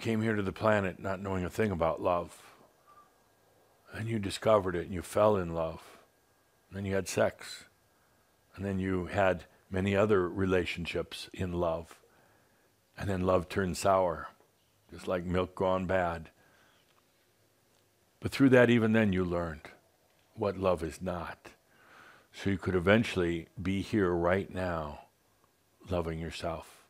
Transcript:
came here to the planet not knowing a thing about love. And you discovered it and you fell in love. And then you had sex. And then you had many other relationships in love. And then love turned sour, just like milk gone bad. But through that, even then, you learned what love is not. So you could eventually be here right now, loving yourself.